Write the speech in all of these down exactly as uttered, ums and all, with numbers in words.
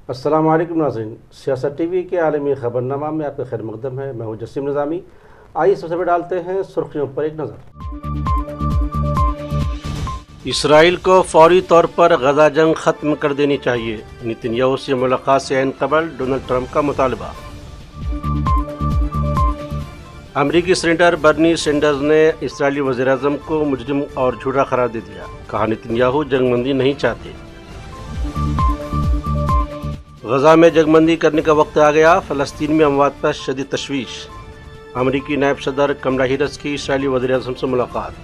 السلام علیکم ناظرین، سیاست ٹی وی کے عالمی خبرنامہ میں آپ کا خیر مقدم ہے۔ میں ہوں جسیم نظامی۔ آئیے سب سے پہلے ڈالتے ہیں سرخیوں پر ایک نظر۔ اسرائیل کو فوری طور پر غزہ جنگ ختم کر دینی چاہیے، نیتن یاہو سے ملاقات سے عین قبل ڈونلڈ ٹرمپ کا مطالبہ۔ امریکی سینیٹر برنی سینڈرز نے اسرائیلی وزیر اعظم کو مجرم اور جھوٹا قرار دے دیا، کہا نیتن یاہو جنگ بندی نہیں چاہتے۔ غزہ میں جنگ بندی کرنے کا وقت آ گیا، فلسطین میں اموات پر شدید تشویش۔ امریکی نائب صدر کملا ہیرس کی اسرائیلی وزیر اعظم سے ملاقات۔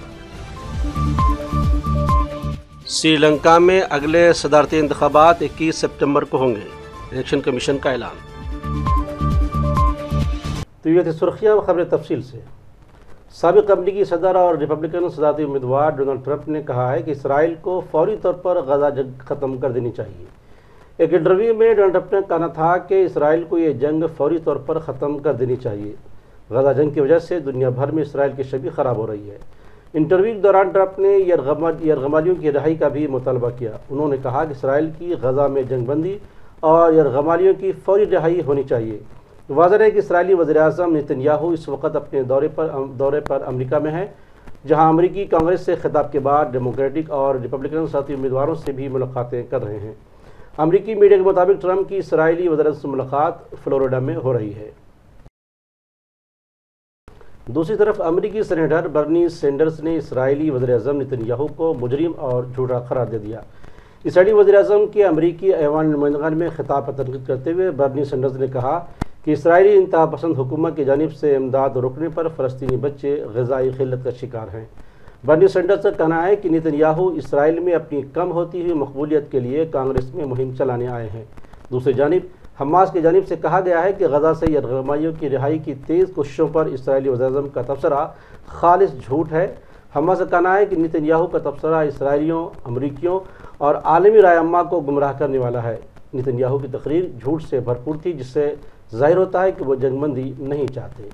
سری لنکا میں اگلے صدارتی انتخابات اکیس ستمبر کو ہوں گے، الیکشن کمیشن کا اعلان۔ تو یہ تھی سرخیاں، خبریں تفصیل سے۔ سابق امریکی صدر اور ریپبلکن صدارتی امیدوار ڈونلڈ ٹرمپ نے کہا ہے کہ اسرائیل کو فوری طور پر غزہ جنگ ختم کر دینی چاہیے۔ ایک انٹرویو میں ڈونلڈ ٹرمپ نے کہا تھا کہ اسرائیل کو یہ جنگ فوری طور پر ختم کر دینی چاہیے۔ غزہ جنگ کی وجہ سے دنیا بھر میں اسرائیل کی شبیہ خراب ہو رہی ہے۔ انٹرویو کے دوران ٹرمپ نے یرغمالیوں کی رہائی کا بھی مطالبہ کیا۔ انہوں نے کہا کہ اسرائیل کی غزہ میں جنگ بندی اور یرغمالیوں کی فوری رہائی ہونی چاہیے۔ واضح ہے کہ اسرائیلی وزیر اعظم نیتن یاہو اس وقت اپنے دورے پر دورے پر امریکہ میں ہیں، جہاں امریکی کانگریس سے خطاب کے بعد ڈیموکریٹک اور ریپبلکن صدارتی امیدواروں سے بھی ملاقاتیں کر رہے ہیں۔ امریکی میڈیا کے مطابق ٹرمپ کی اسرائیلی وزیر اعظم سے ملاقات فلوریڈا میں ہو رہی ہے۔ دوسری طرف امریکی سینیٹر برنی سینڈرز نے اسرائیلی وزیر اعظم نیتن یاہو کو مجرم اور جھوٹا قرار دے دیا۔ اسرائیلی وزیر اعظم کے امریکی ایوان نمائندگان میں خطاب پر تنقید کرتے ہوئے برنی سینڈرز نے کہا کہ اسرائیلی انتہا پسند حکومت کی جانب سے امداد روکنے پر فلسطینی بچے غذائی قلت کا شکار ہیں۔ برنی سینڈرز کا کہنا ہے کہ نیتن یاہو اسرائیل میں اپنی کم ہوتی ہوئی مقبولیت کے لیے کانگریس میں مہم چلانے آئے ہیں۔ دوسری جانب حماس کی جانب سے کہا گیا ہے کہ غزہ سے یرغمالیوں کی رہائی کی تیز کوششوں پر اسرائیلی وزیر اعظم کا تبصرہ خالص جھوٹ ہے۔ حماس کا کہنا ہے کہ نیتن یاہو کا تبصرہ اسرائیلیوں، امریکیوں اور عالمی رائے عامہ کو گمراہ کرنے والا ہے۔ نیتن یاہو کی تقریر جھوٹ سے بھرپور تھی، جس سے ظاہر ہوتا ہے کہ وہ جنگ بندی نہیں چاہتے۔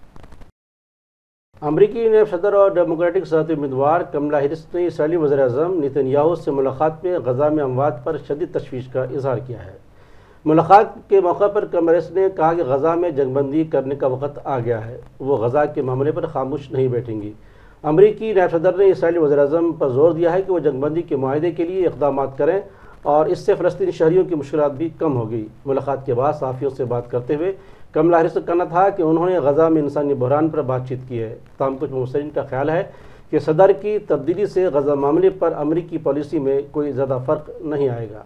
امریکی نائب صدر اور ڈیموکریٹک صدارتی امیدوار کملا ہیرس نے اسرائیلی وزیر اعظم نیتن یاہو سے ملاقات میں غزہ میں اموات پر شدید تشویش کا اظہار کیا ہے۔ ملاقات کے موقع پر کملا ہیرس نے کہا کہ غزہ میں جنگ بندی کرنے کا وقت آ گیا ہے، وہ غزہ کے معاملے پر خاموش نہیں بیٹھیں گی۔ امریکی نائب صدر نے اسرائیلی وزیر اعظم پر زور دیا ہے کہ وہ جنگ بندی کے معاہدے کے لیے اقدامات کریں اور اس سے فلسطینی شہریوں کی مشکلات بھی کم ہوگی۔ ملاقات کے بعد صحافیوں سے بات کرتے ہوئے کملا ہیرس کا کہنا تھا کہ انہوں نے غزہ میں انسانی بحران پر بات چیت کی ہے۔ تاہم کچھ مبصرین کا خیال ہے کہ صدر کی تبدیلی سے غزہ معاملے پر امریکی پالیسی میں کوئی زیادہ فرق نہیں آئے گا۔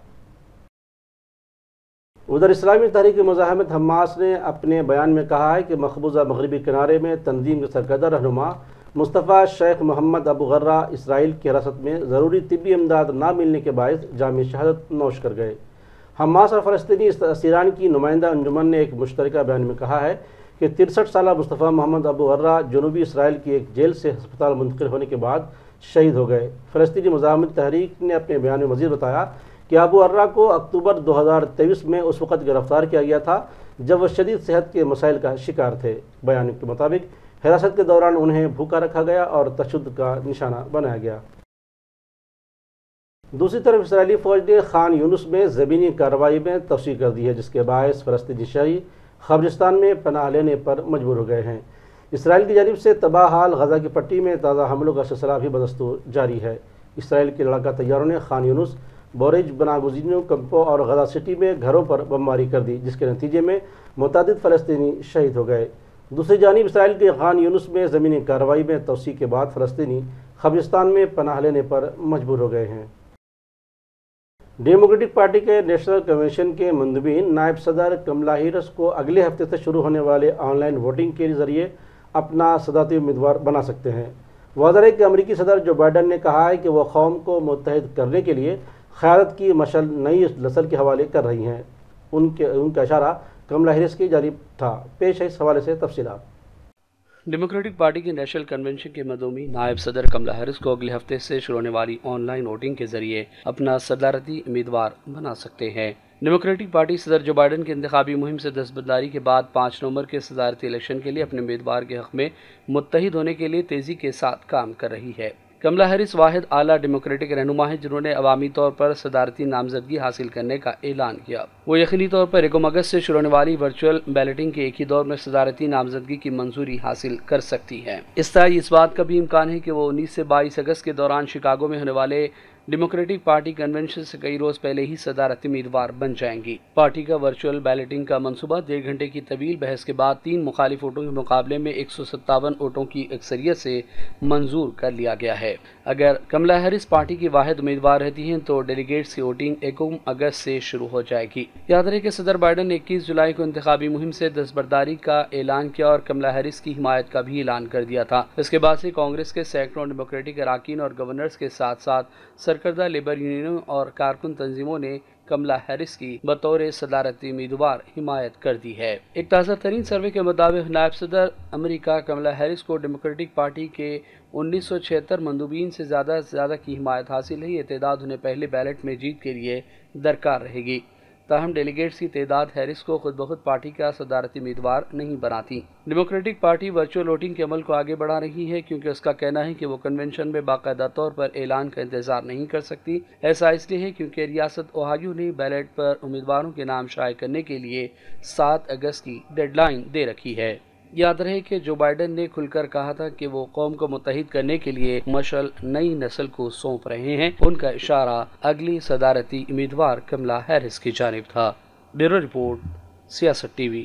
ادھر اسلامی تحریک مزاحمت حماس نے اپنے بیان میں کہا ہے کہ مقبوضہ مغربی کنارے میں تنظیم کے سرکردہ رہنما مصطفیٰ شیخ محمد ابو غرہ اسرائیل کی حراست میں ضروری طبی امداد نہ ملنے کے باعث جامع شہادت نوش کر گئے۔ حماس اور فلسطینی اسیران کی نمائندہ انجمن نے ایک مشترکہ بیان میں کہا ہے کہ ترسٹھ سالہ مصطفیٰ محمد ابو غرہ جنوبی اسرائیل کی ایک جیل سے ہسپتال منتقل ہونے کے بعد شہید ہو گئے۔ فلسطینی مزاحمت تحریک نے اپنے بیان میں مزید بتایا کہ ابو غرہ کو اکتوبر دو ہزار تیئیس میں اس وقت گرفتار کیا گیا تھا جب وہ شدید صحت کے مسائل کا شکار تھے۔ بیان کے مطابق حراست کے دوران انہیں بھوکا رکھا گیا اور تشدد کا نشانہ بنایا گیا۔ دوسری طرف اسرائیلی فوج نے خان یونس میں زمینی کارروائی میں توسیع کر دی ہے، جس کے باعث فلسطینی شہری قبرستان میں پناہ لینے پر مجبور ہو گئے ہیں۔ اسرائیل کی جانب سے تباہ حال غزہ کی پٹی میں تازہ حملوں کا سلسلہ بھی بدستور جاری ہے۔ اسرائیل کے لڑاکا طیاروں نے خان یونس، بورج بناگزینو کمپو اور غزہ سٹی میں گھروں پر بمباری کر دی، جس کے نتیجے میں متعدد فلسطینی شہید ہو گئے۔ دوسری جانب اسرائیل کے خان یونس میں زمینی کارروائی میں توسیع کے بعد فلسطینی قبرستان میں پناہ لینے پر مجبور ہو گئے ہیں۔ ڈیموکریٹک پارٹی کے نیشنل کنونشن کے مندوبین نائب صدر کملا ہیرس کو اگلے ہفتے سے شروع ہونے والے آن لائن ووٹنگ کے ذریعے اپنا صدارتی امیدوار بنا سکتے ہیں۔ واضح ہے کہ امریکی صدر جو بائیڈن نے کہا ہے کہ وہ قوم کو متحد کرنے کے لیے قیادت کی مشعل نئی نسل کے حوالے کر رہی ہیں۔ ان کے ان کا اشارہ کملا ہیرس کی جانب تھا۔ پیش ہے اس حوالے سے تفصیلات۔ ڈیموکریٹک پارٹی کے نیشنل کنونشن کے مندوبین نائب صدر کملا ہیرس کو اگلے ہفتے سے شروع ہونے والی آن لائن ووٹنگ کے ذریعے اپنا صدارتی امیدوار بنا سکتے ہیں۔ ڈیموکریٹک پارٹی صدر جو بائیڈن کی انتخابی مہم سے دستبرداری کے بعد پانچ نومبر کے صدارتی الیکشن کے لیے اپنے امیدوار کے حق میں متحد ہونے کے لیے تیزی کے ساتھ کام کر رہی ہے۔ کملا ہیرس واحد اعلیٰ ڈیموکریٹک رہنما ہے جنہوں نے عوامی طور پر صدارتی نامزدگی حاصل کرنے کا اعلان کیا۔ وہ یقینی طور پر یکم اگست سے شروع ہونے والی ورچوئل بیلٹنگ کے ایک ہی دور میں صدارتی نامزدگی کی منظوری حاصل کر سکتی ہے۔ اس طرح اس بات کا بھی امکان ہے کہ وہ انیس سے بائیس اگست کے دوران شکاگو میں ہونے والے ڈیموکریٹک پارٹی کنونشن سے کئی روز پہلے ہی صدارتی امیدوار بن جائیں گی۔ پارٹی کا ورچوئل بیلٹنگ کا منصوبہ ڈیڑھ گھنٹے کی طویل بحث کے بعد تین مخالف ووٹوں کے مقابلے میں ایک سو ستاون ووٹوں کی اکثریت سے منظور کر لیا گیا ہے۔ اگر کملا ہیرس پارٹی کی واحد امیدوار رہتی ہیں تو ڈیلیگیٹس کی ووٹنگ یکم اگست سے شروع ہو جائے گی۔ یاد رہے کہ صدر بائیڈن نے اکیس جولائی کو انتخابی مہم سے دستبرداری کا اعلان کیا اور کملا ہیرس کی حمایت کا بھی اعلان کر دیا تھا۔ اس کے بعد سے کانگریس کے سینکڑوں ڈیموکریٹک اراکین اور گورنرز کے ساتھ ساتھ سرکردہ لیبر یونینوں اور کارکن تنظیموں نے کملا ہیرس کی بطور صدارتی امیدوار حمایت کر دی ہے۔ ایک تازہ ترین سروے کے مطابق نائب صدر امریکہ کملا ہیرس کو ڈیموکریٹک پارٹی کے انیس سو چھہتر مندوبین سے زیادہ سے زیادہ کی حمایت حاصل ہے۔ یہ تعداد انہیں پہلے بیلٹ میں جیت کے لیے درکار رہے گی۔ تاہم ڈیلیگیٹس کی تعداد ہیرس کو خود بخود پارٹی کا صدارتی امیدوار نہیں بناتی۔ ڈیموکریٹک پارٹی ورچوئل ووٹنگ کے عمل کو آگے بڑھا رہی ہے کیونکہ اس کا کہنا ہے کہ وہ کنونشن میں باقاعدہ طور پر اعلان کا انتظار نہیں کر سکتی۔ ایسا اس لیے ہے کیونکہ ریاست اوہایو نے بیلٹ پر امیدواروں کے نام شائع کرنے کے لیے سات اگست کی ڈیڈ لائن دے رکھی ہے۔ یاد رہے کہ جو بائیڈن نے کھل کر کہا تھا کہ وہ قوم کو متحد کرنے کے لیے مشعل نئی نسل کو سونپ رہے ہیں، ان کا اشارہ اگلی صدارتی امیدوار کملا ہیرس کی جانب تھا۔ بیورو رپورٹ، سیاست ٹی وی۔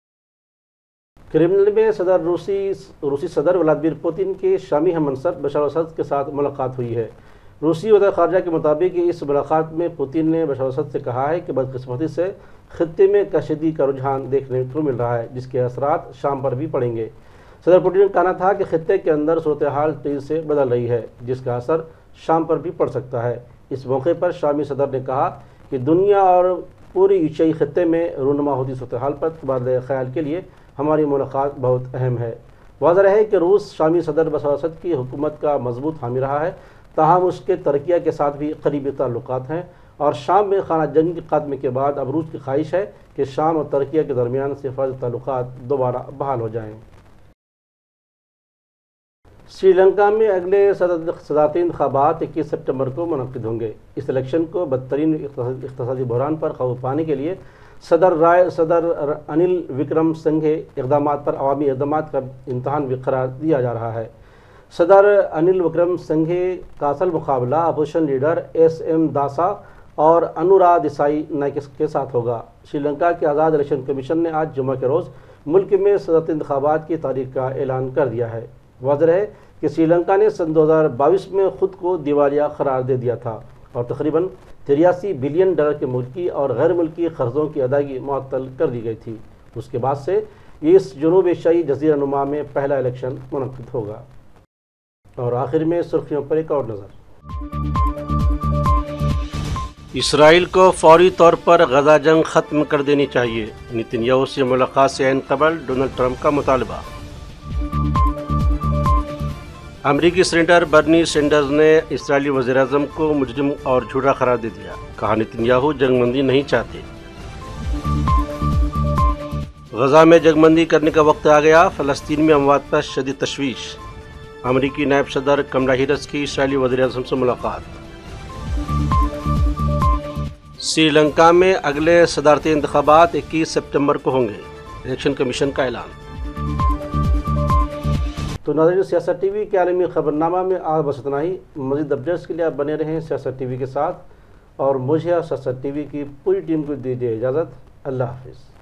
کرملن میں صدر روسی روسی صدر ولادیمیر پوتن کی شامی ہم منصب بشار الاسد کے ساتھ ملاقات ہوئی ہے۔ روسی وزیر خارجہ کے مطابق اس ملاقات میں پوتن نے بشار الاسد سے کہا ہے کہ بدقسمتی سے خطے میں کشیدگی کا رجحان دیکھنے کو مل رہا ہے جس کے اثرات شام پر بھی پڑیں گے۔ صدر پوتن نے کہا تھا کہ خطے کے اندر صورتحال تیزی سے بدل رہی ہے جس کا اثر شام پر بھی پڑ سکتا ہے۔ اس موقع پر شامی صدر نے کہا کہ دنیا اور پوری ایشیائی خطے میں رونما ہوتی صورتحال پر تبادلہ خیال کے لیے ہماری ملاقات بہت اہم ہے۔ واضح ہے کہ روس شامی صدر بشار الاسد کی حکومت کا مضبوط حامی رہا ہے، تاہم اس کے ترکیہ کے ساتھ بھی قریبی تعلقات ہیں اور شام میں خانہ جنگ کے خاتمے کے بعد اب روس کی خواہش ہے کہ شام اور ترکیہ کے درمیان سفارتی تعلقات دوبارہ بحال ہو جائیں۔ سری لنکا میں اگلے صدارتی انتخابات اکیس ستمبر کو منعقد ہوں گے۔ اس الیکشن کو بدترین اقتصادی بحران پر قابو پانے کے لیے صدر رائے صدر انل وکرم سنگھے اقدامات پر عوامی اقدامات کا امتحان بھی قرار دیا جا رہا ہے۔ صدر انل وکرم سنگھے کا اصل مقابلہ opposition leader S M Dasa اور انورا دیسائی نائک کے ساتھ ہوگا۔ سری لنکا کے آزاد الیکشن کمیشن نے آج جمعہ کے روز ملک میں صدارتی انتخابات کی تاریخ کا اعلان کر دیا ہے۔ واضح ہے کہ سری لنکا نے سن دو ہزار بائیس میں خود کو دیوالیہ قرار دے دیا تھا اور تقریباً تریاسی بلین ڈالر کے ملکی اور غیر ملکی قرضوں کی ادائیگی معطل کر دی گئی تھی۔ اس کے بعد سے یہ اس جنوب ایشیائی جزیرہ نما میں پہلا الیکشن منعقد ہوگا۔ اور آخر میں سرخیوں پر ایک اور نظر۔ اسرائیل کو فوری طور پر غزہ جنگ ختم کر دینی چاہیے، نیتن یاہو سے ملاقات سے عین قبل ڈونلڈ ٹرمپ کا مطالبہ۔ امریکی سینیٹر برنی سینڈرز نے اسرائیلی وزیراعظم کو مجرم اور جھوٹا قرار دے دیا، کہا نیتن یاہو جنگ بندی نہیں چاہتے۔ غزہ میں جنگ بندی کرنے کا وقت آ گیا، فلسطین میں اموات پر شدید تشویش۔ امریکی نائب صدر کملا ہیرس کی اسرائیلی وزیراعظم سے ملاقات۔ سری لنکا میں اگلے صدارتی انتخابات اکیس ستمبر کو ہوں گے، الیکشن کمیشن کا اعلان۔ تو ناظرین، سیاست ٹی وی کے عالمی خبرنامہ میں آج بس اتنا ہی۔ مزید اپڈیٹس کے لیے آپ بنے رہیں سیاست ٹی وی کے ساتھ اور مجھے اور سیاست ٹی وی کی پوری ٹیم کو دیجیے اجازت۔ اللہ حافظ۔